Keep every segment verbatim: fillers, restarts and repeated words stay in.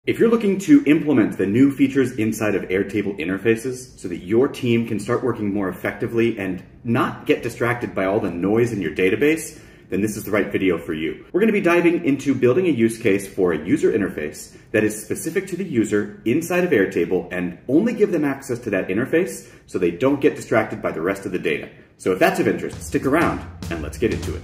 If you're looking to implement the new features inside of Airtable interfaces so that your team can start working more effectively and not get distracted by all the noise in your database, then this is the right video for you. We're going to be diving into building a use case for a user interface that is specific to the user inside of Airtable and only give them access to that interface so they don't get distracted by the rest of the data. So if that's of interest, stick around and let's get into it.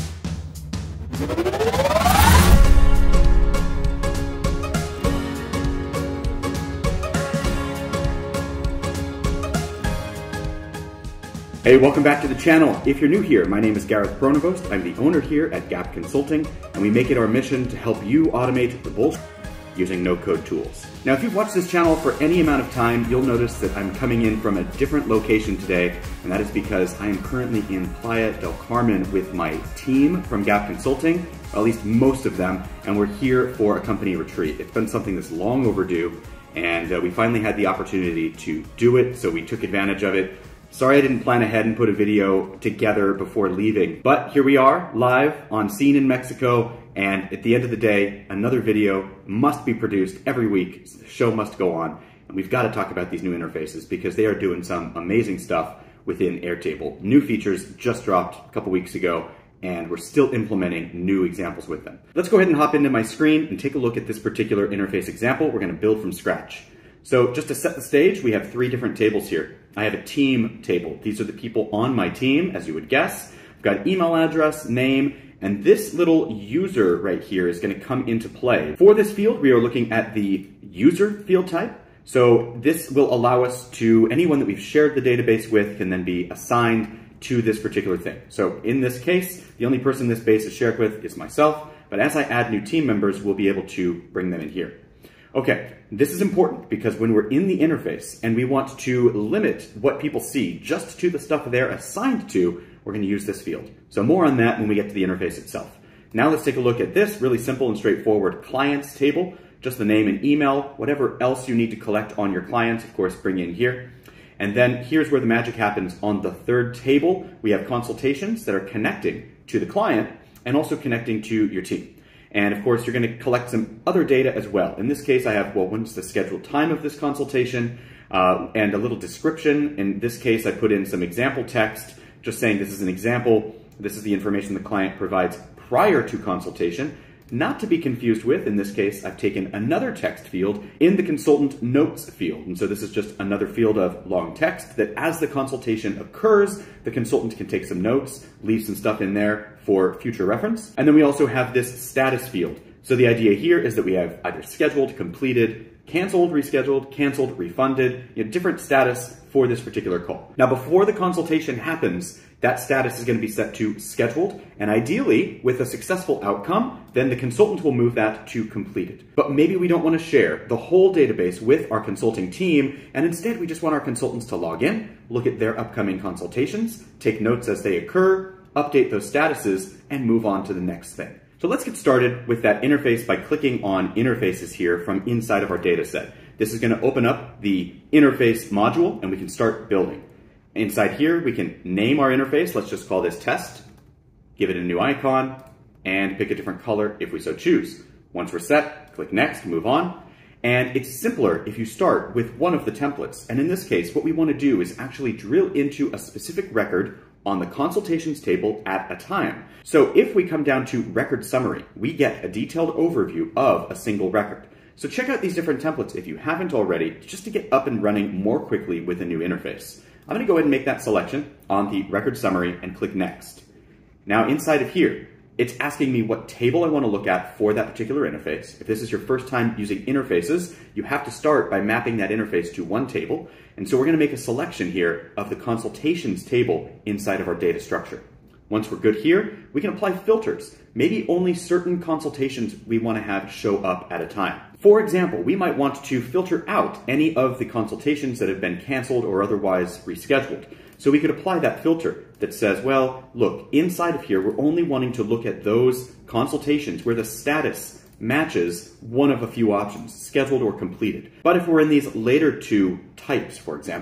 Hey, welcome back to the channel. If you're new here, my name is Gareth Pronovost. I'm the owner here at Gap Consulting, and we make it our mission to help you automate the bullshit using no-code tools. Now, if you've watched this channel for any amount of time, you'll notice that I'm coming in from a different location today, and that is because I am currently in Playa del Carmen with my team from Gap Consulting, or at least most of them, and we're here for a company retreat. It's been something that's long overdue, and uh, we finally had the opportunity to do it, so we took advantage of it. Sorry I didn't plan ahead and put a video together before leaving, but here we are, live on scene in Mexico, and at the end of the day, another video must be produced every week. The show must go on, and we've got to talk about these new interfaces because they are doing some amazing stuff within Airtable. New features just dropped a couple weeks ago, and we're still implementing new examples with them. Let's go ahead and hop into my screen and take a look at this particular interface example we're going to build from scratch. So just to set the stage, we have three different tables here. I have a team table. These are the people on my team, as you would guess. I've got email address, name, and this little user right here is going to come into play. For this field, we are looking at the user field type. So this will allow us to, anyone that we've shared the database with can then be assigned to this particular thing. So in this case, the only person this base is shared with is myself, but as I add new team members, we'll be able to bring them in here. Okay, this is important because when we're in the interface and we want to limit what people see just to the stuff they're assigned to, we're going to use this field. So more on that when we get to the interface itself. Now let's take a look at this really simple and straightforward clients table. Just the name and email, whatever else you need to collect on your clients, of course, bring in here. And then here's where the magic happens. On the third table, we have consultations that are connecting to the client and also connecting to your team. And of course, you're going to collect some other data as well. In this case, I have, well, when's the scheduled time of this consultation, uh, and a little description. In this case, I put in some example text, just saying this is an example. This is the information the client provides prior to consultation. Not to be confused with, in this case, I've taken another text field in the consultant notes field. And so this is just another field of long text that as the consultation occurs, the consultant can take some notes, leave some stuff in there for future reference. And then we also have this status field. So the idea here is that we have either scheduled, completed, canceled, rescheduled, canceled, refunded, you know, different status for this particular call. Now, before the consultation happens, that status is going to be set to scheduled, and ideally, with a successful outcome, then the consultant will move that to completed. But maybe we don't want to share the whole database with our consulting team, and instead we just want our consultants to log in, look at their upcoming consultations, take notes as they occur, update those statuses, and move on to the next thing. So let's get started with that interface by clicking on interfaces here from inside of our data set. This is going to open up the interface module and we can start building. Inside here, we can name our interface. Let's just call this test, give it a new icon, and pick a different color if we so choose. Once we're set, click next, move on. And it's simpler if you start with one of the templates. And in this case, what we want to do is actually drill into a specific record on the consultations table at a time. So if we come down to record summary, we get a detailed overview of a single record. So check out these different templates if you haven't already, just to get up and running more quickly with a new interface. I'm going to go ahead and make that selection on the record summary and click next. Now inside of here, it's asking me what table I want to look at for that particular interface. If this is your first time using interfaces, you have to start by mapping that interface to one table. And so we're going to make a selection here of the consultations table inside of our data structure. Once we're good here, we can apply filters. Maybe only certain consultations we want to have show up at a time. For example, we might want to filter out any of the consultations that have been canceled or otherwise rescheduled. So we could apply that filter that says, well, look, inside of here, we're only wanting to look at those consultations where the status matches one of a few options, scheduled or completed. But if we're in these later two types, for example,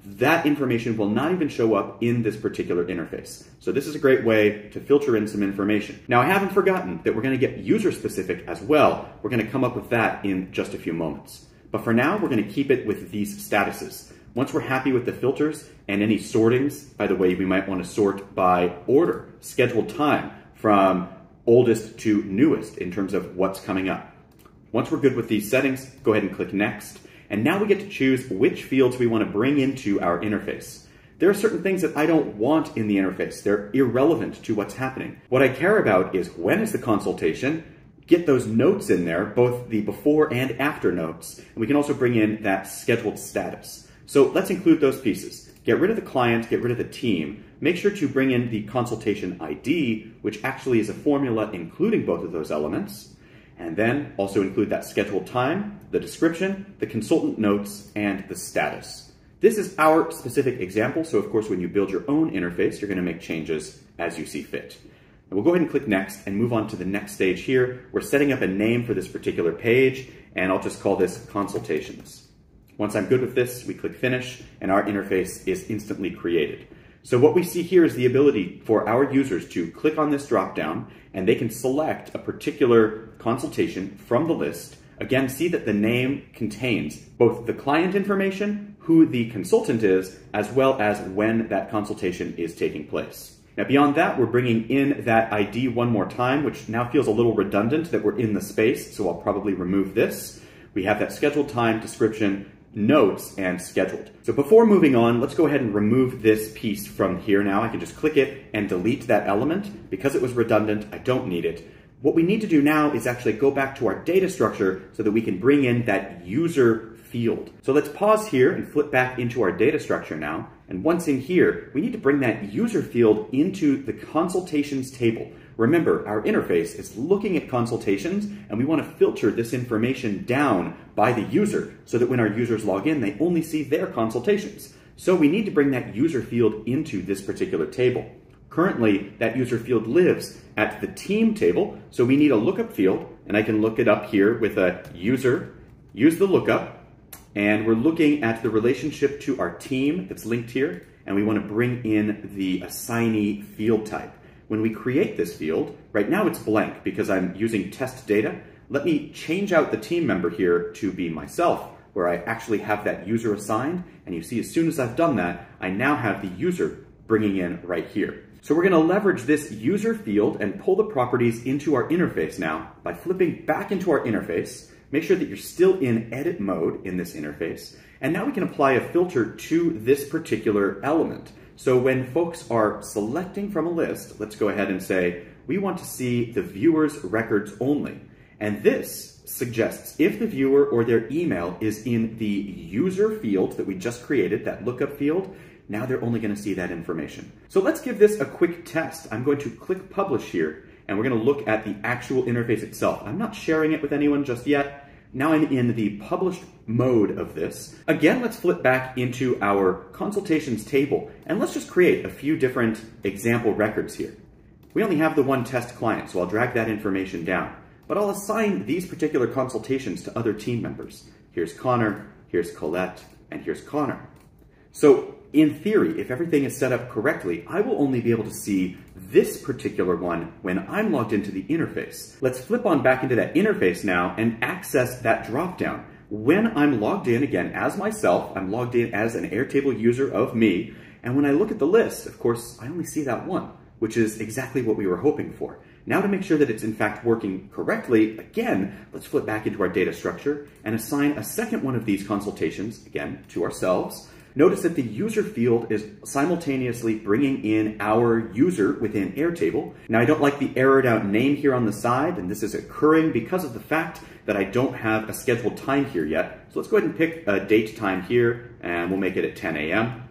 that information will not even show up in this particular interface. So this is a great way to filter in some information. Now, I haven't forgotten that we're going to get user-specific as well. We're going to come up with that in just a few moments. But for now, we're going to keep it with these statuses. Once we're happy with the filters and any sortings, by the way, we might want to sort by order, scheduled time, from oldest to newest in terms of what's coming up. Once we're good with these settings, go ahead and click Next. And now we get to choose which fields we want to bring into our interface. There are certain things that I don't want in the interface. They're irrelevant to what's happening. What I care about is when is the consultation, get those notes in there, both the before and after notes, and we can also bring in that scheduled status. So let's include those pieces. Get rid of the client, get rid of the team. Make sure to bring in the consultation I D, which actually is a formula including both of those elements. And then also include that scheduled time, the description, the consultant notes, and the status. This is our specific example, so of course when you build your own interface, you're going to make changes as you see fit. And we'll go ahead and click Next and move on to the next stage here. We're setting up a name for this particular page, and I'll just call this Consultations. Once I'm good with this, we click Finish, and our interface is instantly created. So what we see here is the ability for our users to click on this drop-down, and they can select a particular consultation from the list. Again, see that the name contains both the client information, who the consultant is, as well as when that consultation is taking place. Now beyond that, we're bringing in that I D one more time, which now feels a little redundant that we're in the space, so I'll probably remove this. We have that scheduled time, description, notes, and scheduled. So before moving on, let's go ahead and remove this piece from here now. I can just click it and delete that element. Because it was redundant, I don't need it. What we need to do now is actually go back to our data structure so that we can bring in that user field. So let's pause here and flip back into our data structure now. And once in here, we need to bring that user field into the consultations table. Remember, our interface is looking at consultations, and we want to filter this information down by the user so that when our users log in, they only see their consultations. So we need to bring that user field into this particular table. Currently, that user field lives at the team table, so we need a lookup field, and I can look it up here with a user, use the lookup, and we're looking at the relationship to our team that's linked here, and we want to bring in the assignee field type. When we create this field, right now it's blank because I'm using test data. Let me change out the team member here to be myself, where I actually have that user assigned. And you see, as soon as I've done that, I now have the user bringing in right here. So we're going to leverage this user field and pull the properties into our interface now by flipping back into our interface. Make sure that you're still in edit mode in this interface. And now we can apply a filter to this particular element. So when folks are selecting from a list, let's go ahead and say, we want to see the viewer's records only. And this suggests if the viewer or their email is in the user field that we just created, that lookup field, now they're only going to see that information. So let's give this a quick test. I'm going to click Publish here, and we're going to look at the actual interface itself. I'm not sharing it with anyone just yet. Now I'm in the published mode of this. Again, let's flip back into our consultations table, and let's just create a few different example records here. We only have the one test client, so I'll drag that information down. But I'll assign these particular consultations to other team members. Here's Connor, here's Colette, and here's Connor. So in theory, if everything is set up correctly, I will only be able to see this particular one when I'm logged into the interface. Let's flip on back into that interface now and access that dropdown. When I'm logged in, again, as myself, I'm logged in as an Airtable user of me, and when I look at the list, of course, I only see that one, which is exactly what we were hoping for. Now to make sure that it's in fact working correctly, again, let's flip back into our data structure and assign a second one of these consultations, again, to ourselves. Notice that the user field is simultaneously bringing in our user within Airtable. Now, I don't like the errored out name here on the side, and this is occurring because of the fact that I don't have a scheduled time here yet. So let's go ahead and pick a date time here, and we'll make it at ten A M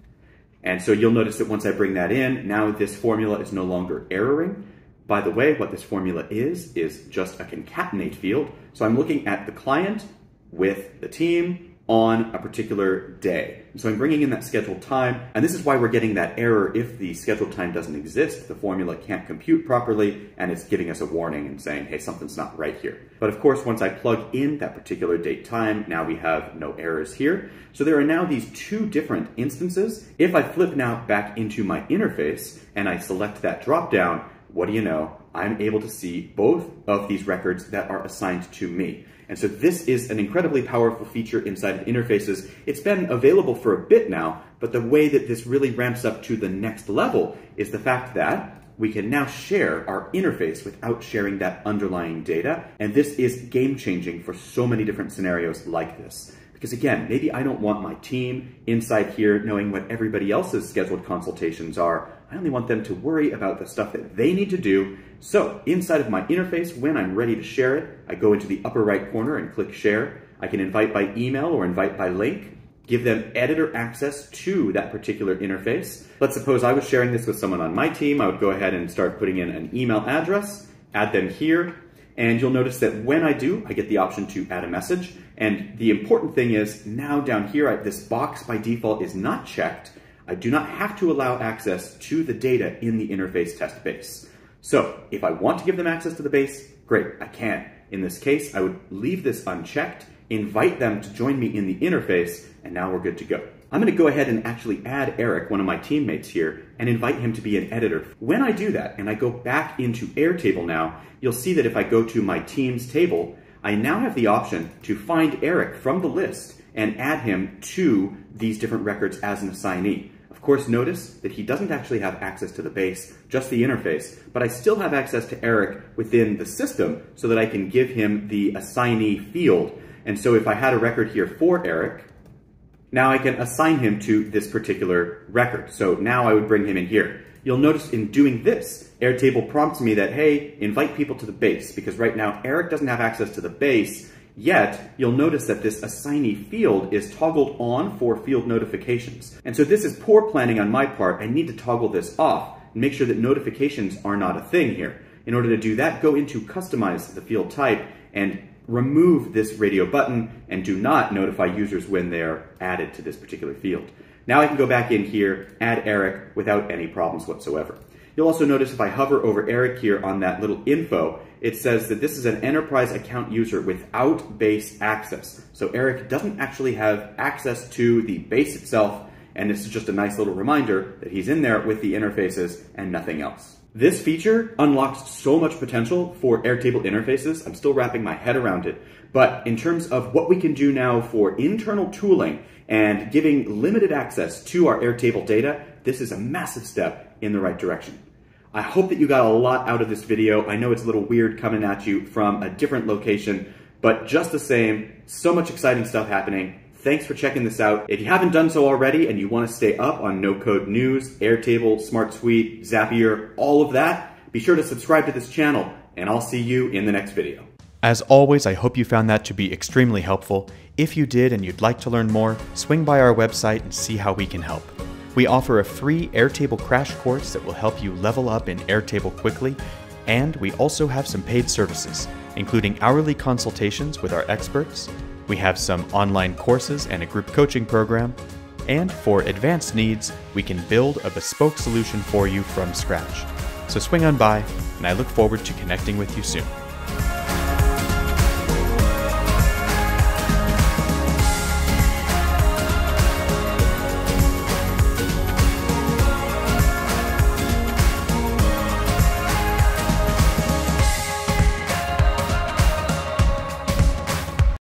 And so you'll notice that once I bring that in, now this formula is no longer erroring. By the way, what this formula is, is just a concatenate field. So I'm looking at the client with the team on a particular day. So I'm bringing in that scheduled time, and this is why we're getting that error if the scheduled time doesn't exist. The formula can't compute properly, and it's giving us a warning and saying, hey, something's not right here. But of course, once I plug in that particular date time, now we have no errors here. So there are now these two different instances. If I flip now back into my interface and I select that drop-down, what do you know? I'm able to see both of these records that are assigned to me. And so this is an incredibly powerful feature inside of interfaces. It's been available for a bit now, but the way that this really ramps up to the next level is the fact that we can now share our interface without sharing that underlying data. And this is game-changing for so many different scenarios like this. Because again, maybe I don't want my team inside here knowing what everybody else's scheduled consultations are. I only want them to worry about the stuff that they need to do. So inside of my interface, when I'm ready to share it, I go into the upper right corner and click share. I can invite by email or invite by link, give them editor access to that particular interface. Let's suppose I was sharing this with someone on my team. I would go ahead and start putting in an email address, add them here. And you'll notice that when I do, I get the option to add a message. And the important thing is now down here, this box by default is not checked. I do not have to allow access to the data in the interface test base. So if I want to give them access to the base, great, I can. In this case, I would leave this unchecked, invite them to join me in the interface, and now we're good to go. I'm going to go ahead and actually add Eric, one of my teammates here, and invite him to be an editor. When I do that, and I go back into Airtable now, you'll see that if I go to my team's table, I now have the option to find Eric from the list and add him to these different records as an assignee. Of course, notice that he doesn't actually have access to the base, just the interface, but I still have access to Eric within the system so that I can give him the assignee field. And so if I had a record here for Eric, now I can assign him to this particular record. So now I would bring him in here. You'll notice in doing this, Airtable prompts me that, hey, invite people to the base, because right now Eric doesn't have access to the base, yet you'll notice that this assignee field is toggled on for field notifications. And so this is poor planning on my part. I need to toggle this off and make sure that notifications are not a thing here. In order to do that, go into Customize the field type and remove this radio button and do not notify users when they're added to this particular field. Now I can go back in here, add Eric without any problems whatsoever. You'll also notice if I hover over Eric here on that little info, it says that this is an enterprise account user without base access. So Eric doesn't actually have access to the base itself, and this is just a nice little reminder that he's in there with the interfaces and nothing else. This feature unlocks so much potential for Airtable interfaces. I'm still wrapping my head around it. But in terms of what we can do now for internal tooling and giving limited access to our Airtable data, this is a massive step in the right direction. I hope that you got a lot out of this video. I know it's a little weird coming at you from a different location, but just the same, so much exciting stuff happening. Thanks for checking this out. If you haven't done so already and you want to stay up on no-code news, Airtable, Smart Suite, Zapier, all of that, be sure to subscribe to this channel, and I'll see you in the next video. As always, I hope you found that to be extremely helpful. If you did and you'd like to learn more, swing by our website and see how we can help. We offer a free Airtable crash course that will help you level up in Airtable quickly, and we also have some paid services, including hourly consultations with our experts. We have some online courses and a group coaching program, and for advanced needs, we can build a bespoke solution for you from scratch. So swing on by, and I look forward to connecting with you soon.